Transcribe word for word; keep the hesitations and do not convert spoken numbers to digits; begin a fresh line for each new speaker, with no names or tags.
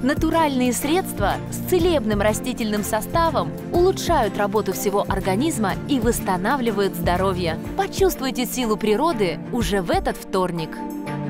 Натуральные средства с целебным растительным составом улучшают работу всего организма и восстанавливают здоровье. Почувствуйте силу природы уже в этот вторник.